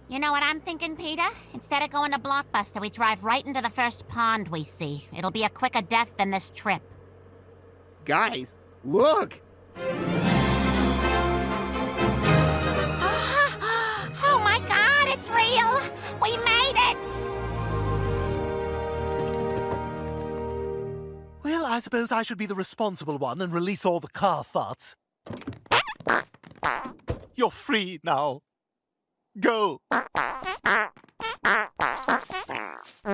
You know what I'm thinking, Peter? Instead of going to Blockbuster, we drive right into the first pond we see. It'll be a quicker death than this trip. Guys, look! Oh my God, it's real! We made it! Well, I suppose I should be the responsible one and release all the car farts. You're free now. Go!